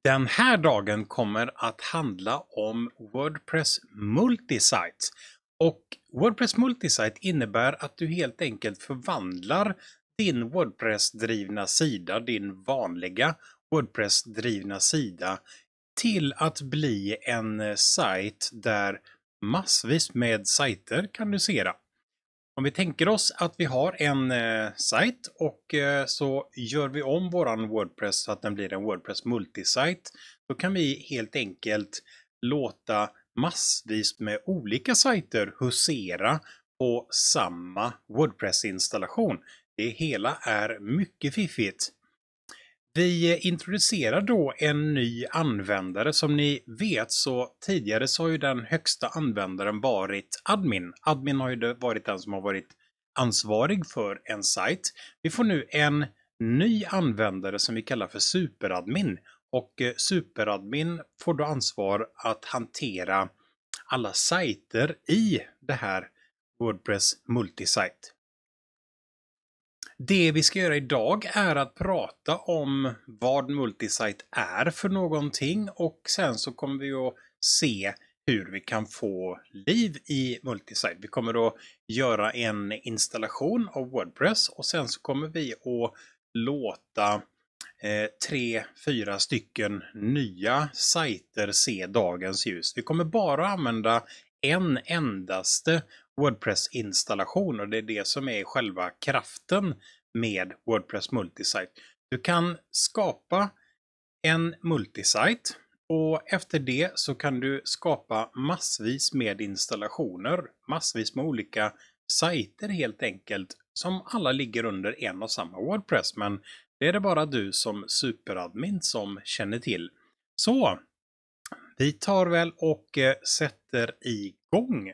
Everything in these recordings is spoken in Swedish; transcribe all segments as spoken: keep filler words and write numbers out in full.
Den här dagen kommer att handla om WordPress Multisite. Och WordPress Multisite innebär att du helt enkelt förvandlar din WordPress-drivna sida, din vanliga WordPress-drivna sida, till att bli en sajt där massvis med sajter kan du se. Om vi tänker oss att vi har en eh, sajt och eh, så gör vi om våran WordPress så att den blir en WordPress Multisite. Då kan vi helt enkelt låta massvis med olika sajter husera på samma WordPress-installation. Det hela är mycket fiffigt. Vi introducerar då en ny användare. Som ni vet så tidigare så har ju den högsta användaren varit admin. Admin har ju varit den som har varit ansvarig för en sajt. Vi får nu en ny användare som vi kallar för superadmin. Och superadmin får då ansvar att hantera alla sajter i det här WordPress Multisite. Det vi ska göra idag är att prata om vad Multisite är för någonting och sen så kommer vi att se hur vi kan få liv i Multisite. Vi kommer att göra en installation av WordPress och sen så kommer vi att låta eh, tre, fyra stycken nya sajter se dagens ljus. Vi kommer bara använda en endaste WordPress-installation och det är det som är själva kraften med WordPress Multisite. Du kan skapa en multisite och efter det så kan du skapa massvis med installationer, massvis med olika sajter helt enkelt som alla ligger under en och samma WordPress, men det är det bara du som superadmin som känner till. Så vi tar väl och sätter igång.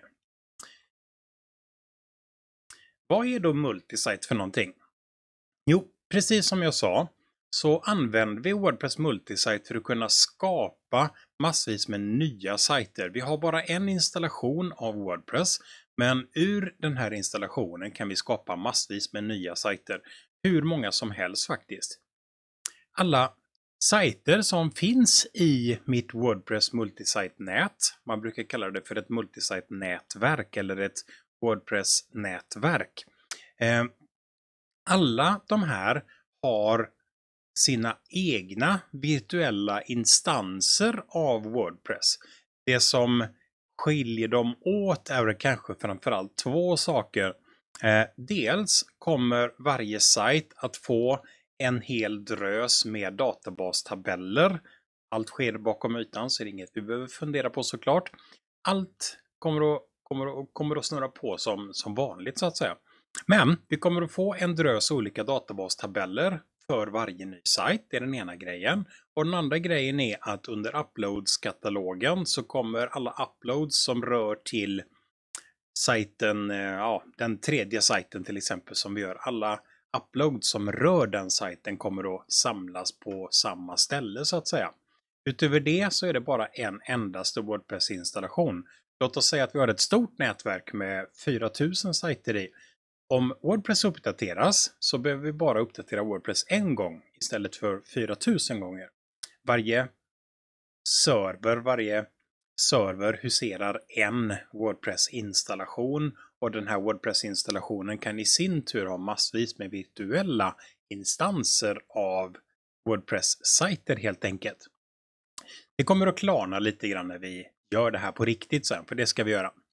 Vad är då Multisite för någonting? Jo, precis som jag sa så använder vi WordPress Multisite för att kunna skapa massvis med nya sajter. Vi har bara en installation av WordPress, men ur den här installationen kan vi skapa massvis med nya sajter. Hur många som helst faktiskt. Alla sajter som finns i mitt WordPress Multisite-nät, man brukar kalla det för ett Multisite-nätverk eller ett WordPress-nätverk. Eh, alla de här har sina egna virtuella instanser av WordPress. Det som skiljer dem åt är kanske framförallt två saker. Eh, dels kommer varje sajt att få en hel drös med databastabeller. Allt sker bakom ytan så är det inget vi behöver fundera på såklart. Allt kommer att, kommer att, kommer att snurra på som, som vanligt så att säga. Men vi kommer att få en drös olika databastabeller för varje ny sajt. Det är den ena grejen. Och den andra grejen är att under uploads-katalogen så kommer alla uploads som rör till sajten, ja, den tredje sajten till exempel som vi gör. Alla uploads som rör den sajten kommer att samlas på samma ställe så att säga. Utöver det så är det bara en endaste WordPress-installation. Låt oss säga att vi har ett stort nätverk med fyra tusen sajter i. Om WordPress uppdateras så behöver vi bara uppdatera WordPress en gång istället för fyra tusen gånger. Varje server, varje server huserar en WordPress-installation och den här WordPress-installationen kan i sin tur ha massvis med virtuella instanser av WordPress-sajter helt enkelt. Det kommer att klarna lite grann när vi gör det här på riktigt sen, för det ska vi göra.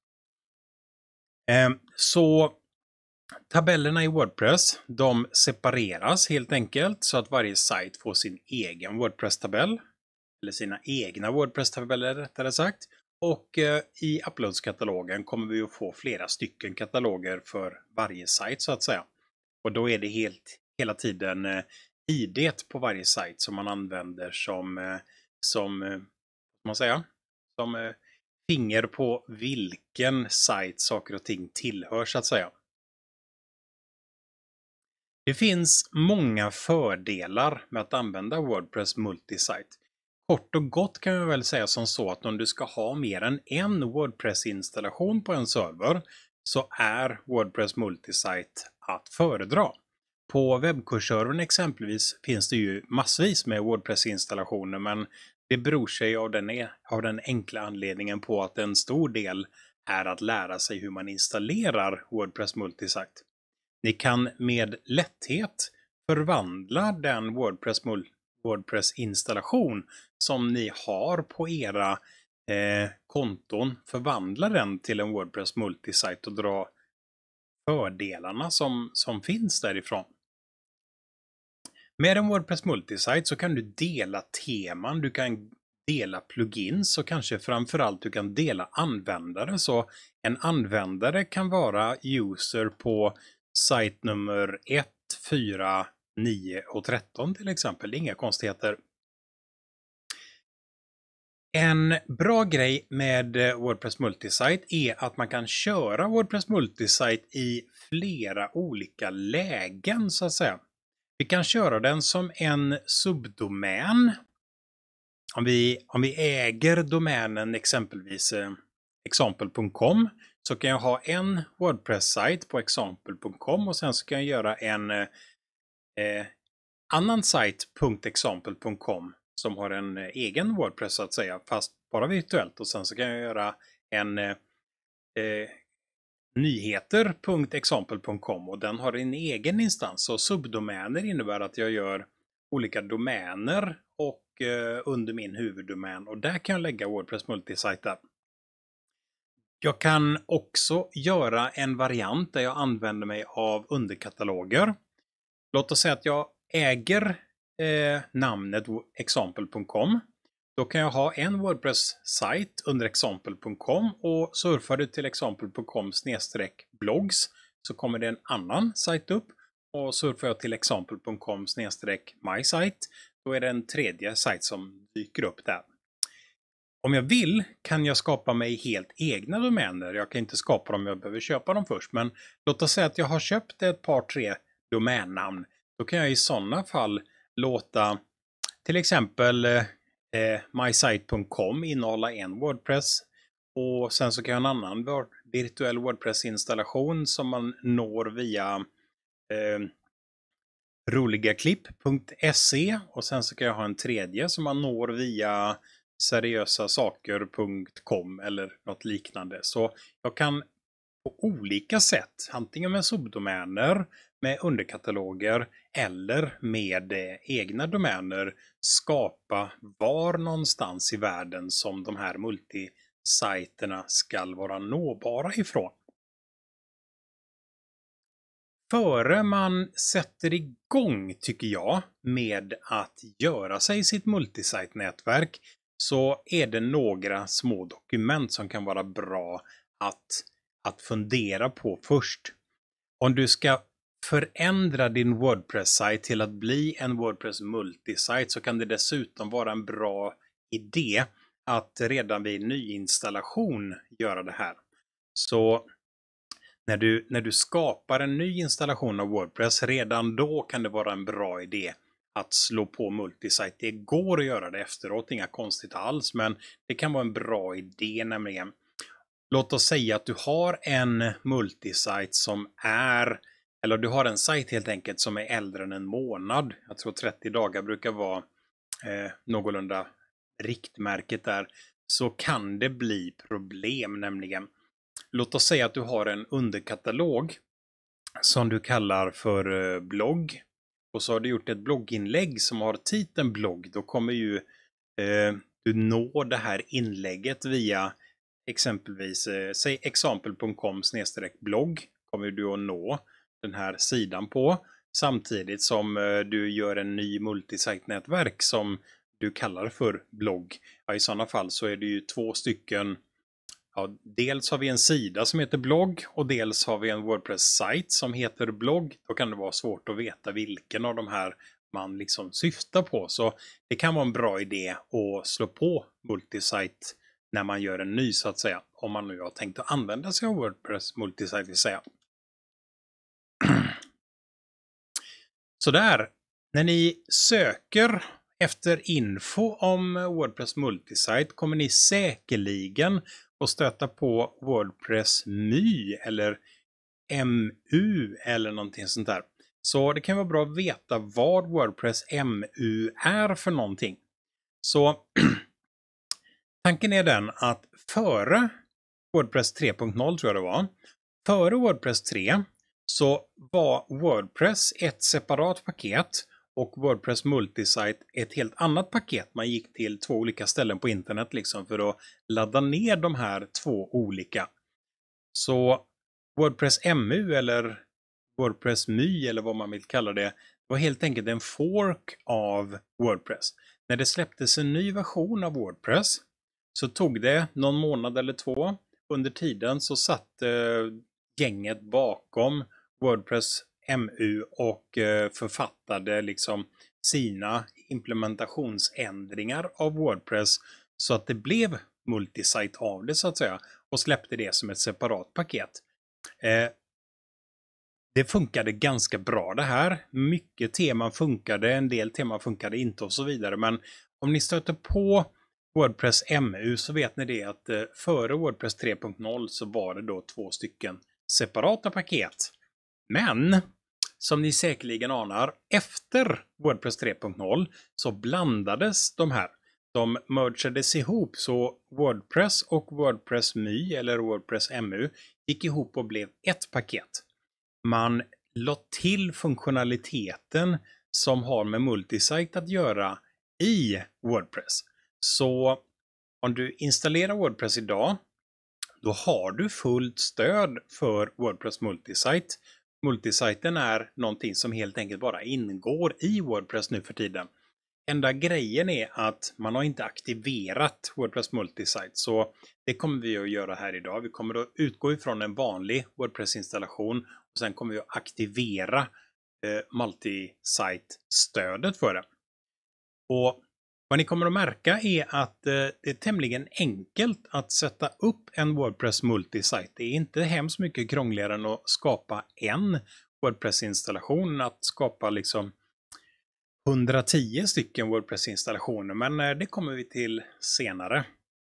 Så tabellerna i WordPress, de separeras helt enkelt så att varje sajt får sin egen WordPress-tabell. Eller sina egna WordPress-tabeller rättare sagt. Och eh, i uploads-katalogen kommer vi att få flera stycken kataloger för varje sajt så att säga. Och då är det helt, hela tiden eh, I D på varje sajt som man använder som, eh, som, eh, man säga, som eh, finger på vilken sajt saker och ting tillhör så att säga. Det finns många fördelar med att använda WordPress Multisite. Kort och gott kan jag väl säga som så att om du ska ha mer än en WordPress-installation på en server så är WordPress Multisite att föredra. På webbkursservern exempelvis finns det ju massvis med WordPress-installationer, men det beror sig av den, e- av den enkla anledningen på att en stor del är att lära sig hur man installerar WordPress Multisite. Ni kan med lätthet förvandla den WordPress, WordPress-installation som ni har på era eh, konton, förvandla den till en WordPress Multisite och dra fördelarna som, som finns därifrån. Med en WordPress Multisite så kan du dela teman, du kan dela plugins och kanske framförallt du kan dela användare. Så en användare kan vara user på sajt nummer ett, fyra, nio och tretton till exempel. Det är inga konstigheter. En bra grej med WordPress Multisite är att man kan köra WordPress Multisite i flera olika lägen så att säga. Vi kan köra den som en subdomän. Om vi, om vi äger domänen exempelvis eh, example punkt com så kan jag ha en WordPress-sajt på example punkt com och sen så kan jag göra en eh, annan sajt .example punkt com som har en eh, egen WordPress så att säga, fast bara virtuellt. Och sen så kan jag göra en eh, nyheter punkt example punkt com och den har en egen instans. Och subdomäner innebär att jag gör olika domäner och eh, under min huvuddomän och där kan jag lägga WordPress Multisite. Jag kan också göra en variant där jag använder mig av underkataloger. Låt oss säga att jag äger eh, namnet example punkt com. Då kan jag ha en WordPress-sajt under example punkt com och surfar du till example punkt com snedstreck blogs så kommer det en annan sajt upp och surfar jag till example punkt com snedstreck mysite då är det en tredje sajt som dyker upp där. Om jag vill kan jag skapa mig helt egna domäner. Jag kan inte skapa dem, jag behöver köpa dem först. Men låt oss säga att jag har köpt ett par tre domännamn. Då kan jag i sådana fall låta till exempel eh, mysite punkt com innehålla en WordPress. Och sen så kan jag ha en annan virtuell WordPress-installation som man når via eh, roligaklipp punkt se och sen så kan jag ha en tredje som man når via seriösasaker punkt com eller något liknande. Så jag kan på olika sätt, antingen med subdomäner, med underkataloger eller med eh, egna domäner skapa var någonstans i världen som de här multisajterna ska vara nåbara ifrån. Före man sätter igång, tycker jag, med att göra sig sitt multisite-nätverk så är det några små dokument som kan vara bra att, att fundera på först. Om du ska förändra din WordPress-sajt till att bli en WordPress multisite så kan det dessutom vara en bra idé att redan vid nyinstallation göra det här. Så när du, när du skapar en ny installation av WordPress, redan då kan det vara en bra idé att slå på multisite. Det går att göra det efteråt, inga konstigt alls, men det kan vara en bra idé nämligen. Låt oss säga att du har en multisite som är, eller du har en sajt helt enkelt som är äldre än en månad. Jag tror trettio dagar brukar vara eh, någorlunda riktmärket där. Så kan det bli problem nämligen. Låt oss säga att du har en underkatalog som du kallar för eh, blogg. Och så har du gjort ett blogginlägg som har titeln blogg. Då kommer ju eh, du nå det här inlägget via exempelvis eh, säg example punkt com snedstreck blogg kommer du att nå den här sidan på. Samtidigt som eh, du gör en ny multisite-nätverk som du kallar för blogg. Ja, i sådana fall så är det ju två stycken. Ja, dels har vi en sida som heter blogg och dels har vi en WordPress-sajt som heter blogg. Då kan det vara svårt att veta vilken av de här man liksom syftar på. Så det kan vara en bra idé att slå på multisite när man gör en ny så att säga. Om man nu har tänkt att använda sig av WordPress multisite vill säga. Så där, när ni söker efter info om WordPress multisite kommer ni säkerligen att stöta på WordPress My eller M U eller någonting sånt där. Så det kan vara bra att veta vad WordPress M U är för någonting. Så tanken är den att före WordPress tre punkt noll tror jag det var. Före WordPress tre så var WordPress ett separat paket och WordPress Multisite ett helt annat paket. Man gick till två olika ställen på internet liksom för att ladda ner de här två olika. Så WordPress M U eller WordPress M Y eller vad man vill kalla det var helt enkelt en fork av WordPress. När det släpptes en ny version av WordPress så tog det någon månad eller två. Under tiden så satt eh, gänget bakom WordPress M U och eh, författade liksom sina implementationsändringar av WordPress så att det blev multisite av det så att säga och släppte det som ett separat paket. Eh, det funkade ganska bra det här. Mycket teman funkade, en del teman funkade inte och så vidare. Men om ni stöter på WordPress M U så vet ni det att eh, före WordPress tre punkt noll så var det då två stycken separata paket. Men som ni säkerligen anar, efter WordPress tre punkt noll så blandades de här. De mergades ihop så WordPress och WordPress M Y eller WordPress M U gick ihop och blev ett paket. Man la till funktionaliteten som har med multisite att göra i WordPress. Så om du installerar WordPress idag, då har du fullt stöd för WordPress Multisite. Multisiten är någonting som helt enkelt bara ingår i WordPress nu för tiden. Enda grejen är att man har inte aktiverat WordPress Multisite, så det kommer vi att göra här idag. Vi kommer att utgå ifrån en vanlig WordPress-installation och sen kommer vi att aktivera eh, Multisite-stödet för det. Och vad ni kommer att märka är att eh, det är tämligen enkelt att sätta upp en WordPress Multisite. Det är inte hemskt mycket krångligare än att skapa en WordPress-installation, att skapa liksom hundratio stycken WordPress-installationer, men eh, det kommer vi till senare.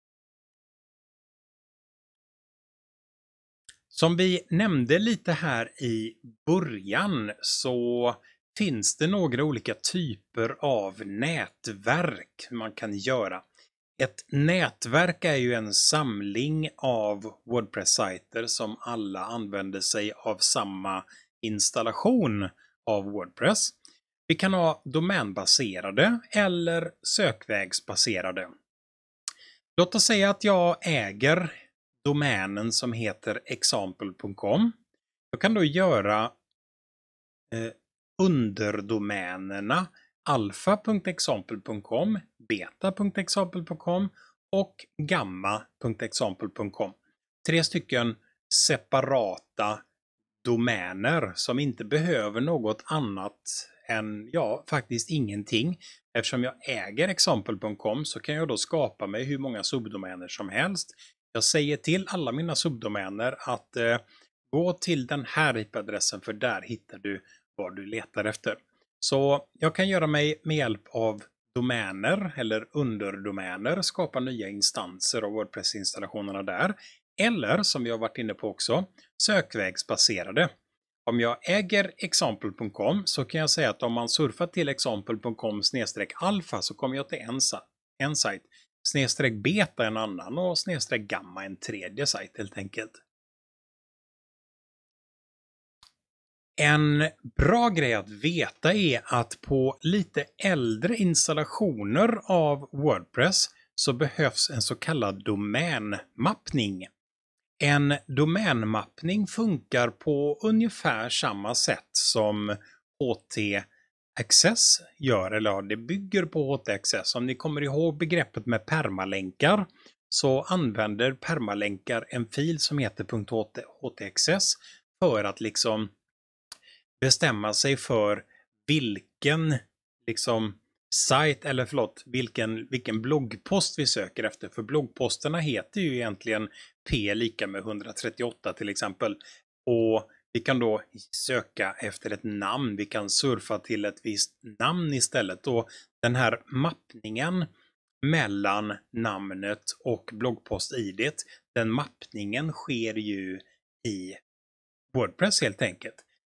Som vi nämnde lite här i början så finns det några olika typer av nätverk man kan göra. Ett nätverk är ju en samling av WordPress-sajter som alla använder sig av samma installation av WordPress. Vi kan ha domänbaserade eller sökvägsbaserade. Låt oss säga att jag äger domänen som heter example punkt com. Jag kan då göra eh, underdomänerna alfa punkt example punkt com, beta punkt example punkt com och gamma punkt example punkt com. Tre stycken separata domäner som inte behöver något annat än, ja, faktiskt ingenting. Eftersom jag äger example punkt com så kan jag då skapa mig hur många subdomäner som helst. Jag säger till alla mina subdomäner att eh, gå till den här I P-adressen för där hittar du vad du letar efter. Så jag kan göra mig med hjälp av domäner eller underdomäner skapa nya instanser av WordPress-installationerna där. Eller som vi har varit inne på också, sökvägsbaserade. Om jag äger example punkt com så kan jag säga att om man surfar till example punkt com snedstreck alfa så kommer jag till en, en sajt, snedstreck beta en annan och snedstreck gamma en tredje sajt helt enkelt. En bra grej att veta är att på lite äldre installationer av WordPress så behövs en så kallad domänmappning. En domänmappning funkar på ungefär samma sätt som H T Access gör, eller ja, det bygger på H T Access. Om ni kommer ihåg begreppet med permalänkar så använder permalänkar en fil som heter .htxs för att liksom bestämma sig för vilken liksom sajt eller förlåt, vilken, vilken bloggpost vi söker efter. För bloggposterna heter ju egentligen P lika med etthundratrettioåtta till exempel. Och vi kan då söka efter ett namn. Vi kan surfa till ett visst namn istället. Och den här mappningen mellan namnet och bloggpost-I D, den mappningen sker ju i WordPress helt enkelt.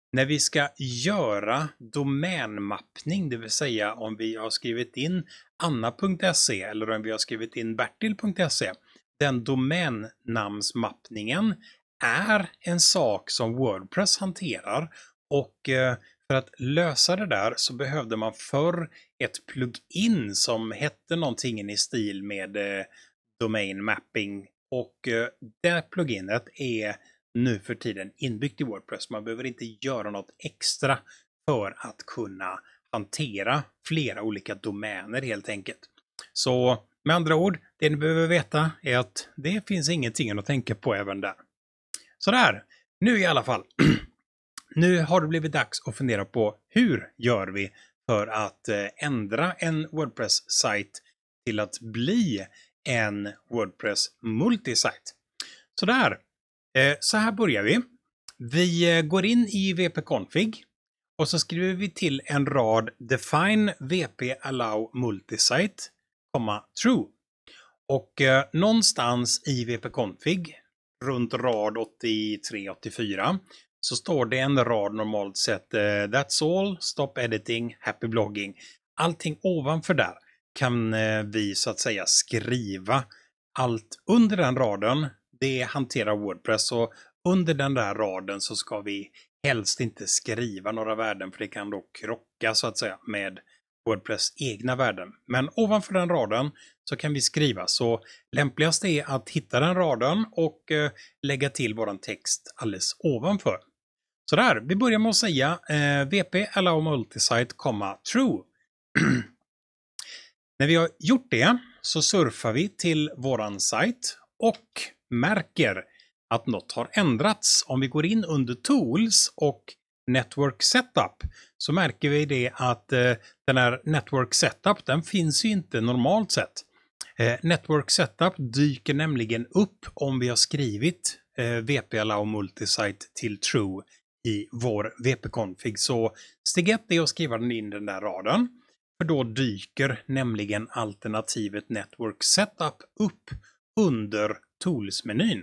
när vi ska göra domänmappning, det vill säga om vi har skrivit in anna punkt se eller om vi har skrivit in bertil punkt se, den domännamnsmappningen är en sak som WordPress hanterar, och eh, för att lösa det där så behövde man förr ett plugin som hette någonting i stil med eh, domain mapping, och eh, det pluginet är nu för tiden inbyggt i WordPress. Man behöver inte göra något extra för att kunna hantera flera olika domäner helt enkelt. Så med andra ord, det ni behöver veta är att det finns ingenting att tänka på även där. Sådär, nu i alla fall. Nu har det blivit dags att fundera på hur gör vi för att ändra en WordPress-sajt till att bli en WordPress multisite. Sådär, så här börjar vi. Vi går in i wp-config och så skriver vi till en rad define wp allow multisite, true. Och eh, någonstans i wp-config runt rad åttiotre åttiofyra så står det en rad normalt sett eh, that's all, stop editing, happy blogging. Allting ovanför där kan eh, vi så att säga skriva. Allt under den raden, det hanterar WordPress, och under den där raden så ska vi helst inte skriva några värden, för det kan då krocka så att säga med WordPress egna värden. Men ovanför den raden så kan vi skriva, så lämpligast är att hitta den raden och eh, lägga till våran text alldeles ovanför. Så där, vi börjar med att säga eh, wp allow multisite, true. När vi har gjort det så surfar vi till våran sajt och märker att något har ändrats. Om vi går in under Tools och Network Setup så märker vi det att eh, den här Network Setup, den finns ju inte normalt sett. Eh, Network Setup dyker nämligen upp om vi har skrivit eh, wp allow multisite till true i vår wp-config. Så steg ett är att skriva den in den där raden. För då dyker nämligen alternativet Network Setup upp under Tools-menyn.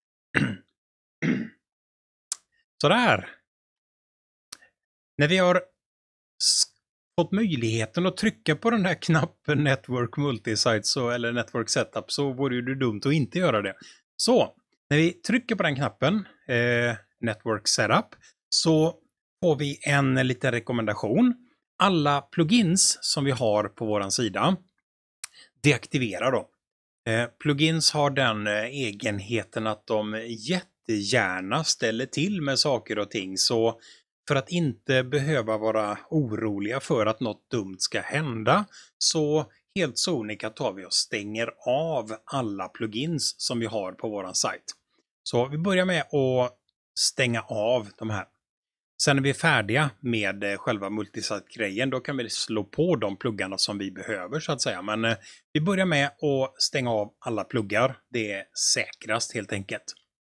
Sådär. När vi har fått möjligheten att trycka på den här knappen Network Multisite så, eller Network Setup, så vore det dumt att inte göra det. Så, när vi trycker på den knappen eh, Network Setup så får vi en liten rekommendation. Alla plugins som vi har på våran sida, deaktivera då. Eh, plugins har den eh, egenheten att de jättegärna ställer till med saker och ting, så för att inte behöva vara oroliga för att något dumt ska hända så helt sonika tar vi och stänger av alla plugins som vi har på våran sajt. Så vi börjar med att stänga av de här. Sen när vi är färdiga med själva multisite-grejen, då kan vi slå på de pluggarna som vi behöver så att säga. Men eh, vi börjar med att stänga av alla pluggar. Det är säkrast helt enkelt.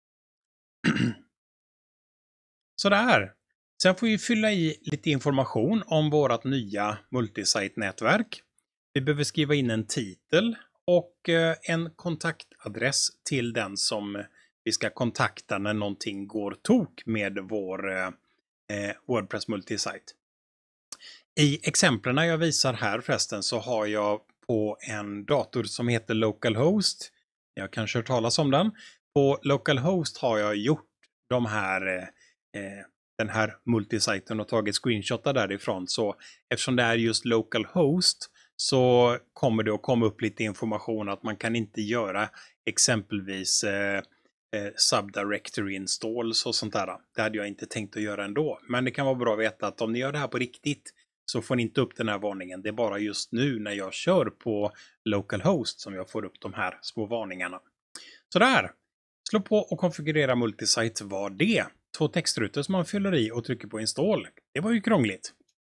Sådär. Sen får vi fylla i lite information om vårt nya multisite-nätverk. Vi behöver skriva in en titel och eh, en kontaktadress till den som vi ska kontakta när någonting går tok med vår eh, WordPress multisite. I exemplen jag visar här förresten så har jag på en dator som heter localhost. Jag kanske har hört talas om den. På localhost har jag gjort de här, eh, den här multisiten och tagit screenshotar därifrån. Så eftersom det är just localhost så kommer det att komma upp lite information att man kan inte göra exempelvis eh, Eh, subdirectory installs och sånt där. Det hade jag inte tänkt att göra ändå. Men det kan vara bra att veta att om ni gör det här på riktigt så får ni inte upp den här varningen. Det är bara just nu när jag kör på localhost som jag får upp de här små varningarna. Så där. Slå på och konfigurera multisite var det. Två textrutor som man fyller i och trycker på install. Det var ju krångligt.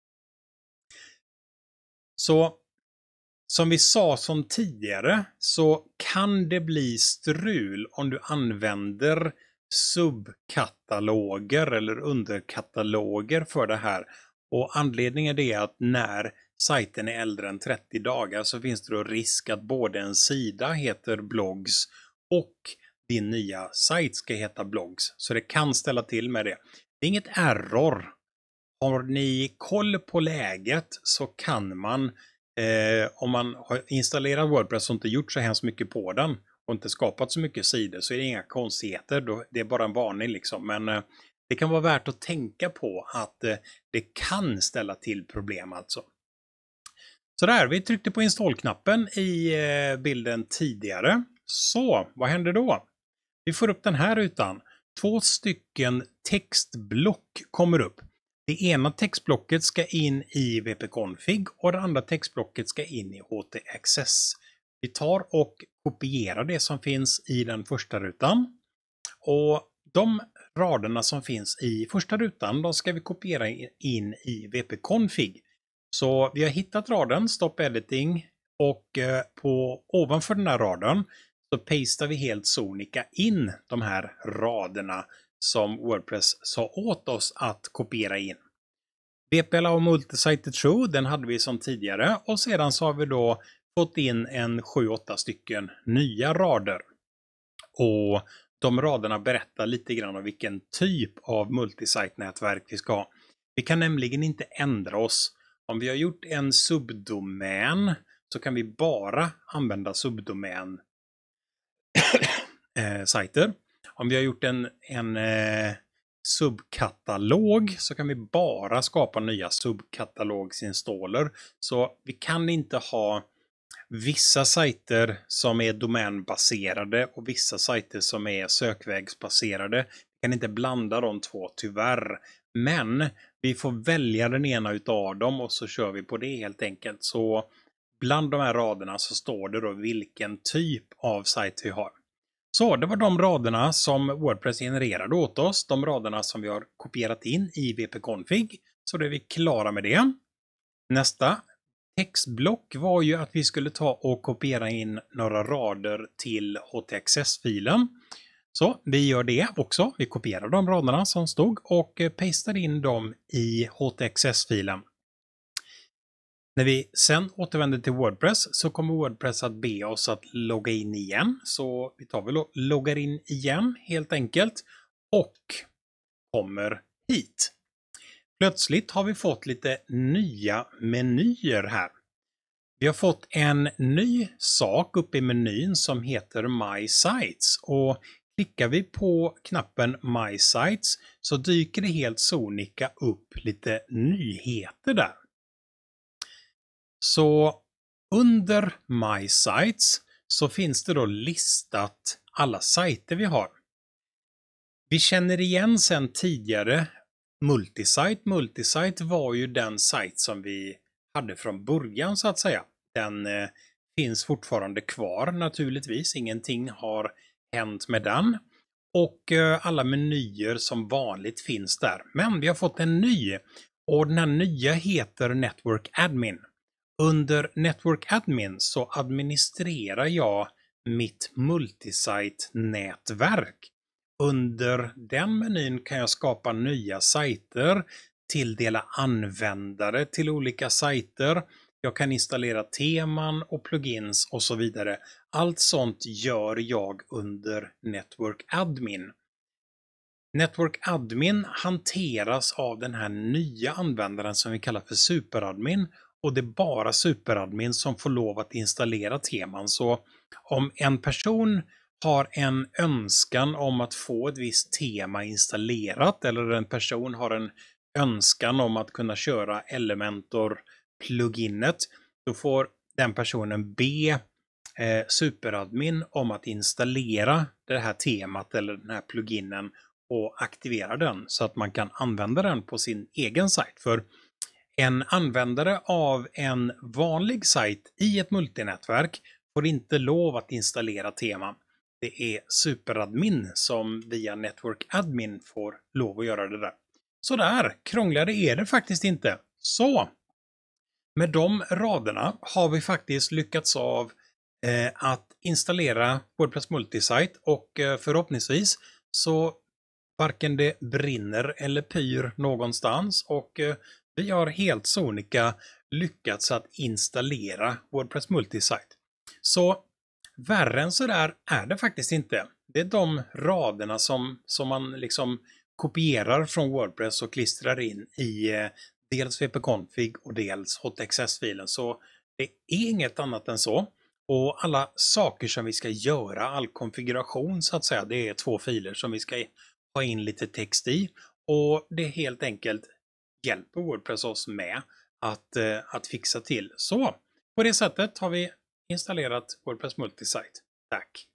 Så som vi sa som tidigare så kan det bli strul om du använder subkataloger eller underkataloger för det här. Och anledningen är att när sajten är äldre än trettio dagar så finns det då risk att både en sida heter blogs och din nya sajt ska heta blogs. Så det kan ställa till med det. Det är inget error. Har ni koll på läget så kan man, eh, om man har installerat WordPress och inte gjort så hemskt mycket på den och inte skapat så mycket sidor, så är det inga konstigheter. Då, det är bara en varning liksom. Men eh, det kan vara värt att tänka på att eh, det kan ställa till problem alltså. Så där, vi tryckte på installknappen i eh, bilden tidigare. Så, vad händer då? Vi får upp den här rutan. Två stycken textblock kommer upp. Det ena textblocket ska in i W P-config och det andra textblocket ska in i H T Access. Vi tar och kopierar det som finns i den första rutan. Och de raderna som finns i första rutan, de ska vi kopiera in i W P-config. Så vi har hittat raden Stop Editing och på, ovanför den här raden så pastar vi helt sonika in de här raderna som WordPress sa åt oss att kopiera in. W P Allow Multisite True, den hade vi som tidigare och sedan så har vi då fått in en sju åtta stycken nya rader. Och de raderna berättar lite grann om vilken typ av multisite-nätverk vi ska ha. Vi kan nämligen inte ändra oss. Om vi har gjort en subdomän så kan vi bara använda subdomän eh, sajter. Om vi har gjort en, en eh, subkatalog så kan vi bara skapa nya subkatalogsinstaller. Så vi kan inte ha vissa sajter som är domänbaserade och vissa sajter som är sökvägsbaserade. Vi kan inte blanda de två tyvärr. Men vi får välja den ena utav dem och så kör vi på det helt enkelt. Så bland de här raderna så står det då vilken typ av sajt vi har. Så det var de raderna som WordPress genererade åt oss. De raderna som vi har kopierat in i W P-config. Så då är vi klara med det. Nästa textblock var ju att vi skulle ta och kopiera in några rader till H T Access-filen. Så vi gör det också. Vi kopierar de raderna som stod och pastar in dem i H T Access-filen. När vi sen återvänder till WordPress så kommer WordPress att be oss att logga in igen. Så vi tar väl och loggar in igen helt enkelt och kommer hit. Plötsligt har vi fått lite nya menyer här. Vi har fått en ny sak uppe i menyn som heter My Sites och klickar vi på knappen My Sites så dyker det helt sonika upp lite nyheter där. Så under My Sites så finns det då listat alla sajter vi har. Vi känner igen sen tidigare Multisite. Multisite var ju den sajt som vi hade från början så att säga. Den eh, finns fortfarande kvar naturligtvis. Ingenting har hänt med den. Och eh, alla menyer som vanligt finns där. Men vi har fått en ny. Och den här nya heter Network Admin. Under Network Admin så administrerar jag mitt multisite-nätverk. Under den menyn kan jag skapa nya sajter, tilldela användare till olika sajter. Jag kan installera teman och plugins och så vidare. Allt sånt gör jag under Network Admin. Network Admin hanteras av den här nya användaren som vi kallar för Superadmin. Och det är bara Superadmin som får lov att installera teman. Så om en person har en önskan om att få ett visst tema installerat eller en person har en önskan om att kunna köra Elementor-pluginet, då får den personen be eh, Superadmin om att installera det här temat eller den här pluginen och aktivera den så att man kan använda den på sin egen sajt. För en användare av en vanlig sajt i ett multinätverk får inte lov att installera teman. Det är Superadmin som via Network Admin får lov att göra det där. Så där, krångligare är det faktiskt inte. Så, med de raderna har vi faktiskt lyckats av eh, att installera WordPress Multisite och eh, förhoppningsvis så varken det brinner eller pyr någonstans och eh, vi har helt sonika lyckats att installera WordPress Multisite. Så värre än så där är det faktiskt inte. Det är de raderna som, som man liksom kopierar från WordPress och klistrar in i eh, dels wp-config och dels hotxs-filen. Så det är inget annat än så. Och alla saker som vi ska göra, all konfiguration så att säga, det är två filer som vi ska ha in lite text i. Och det helt enkelt hjälper WordPress oss med att, eh, att fixa till. Så på det sättet har vi installerat WordPress Multisite. Tack!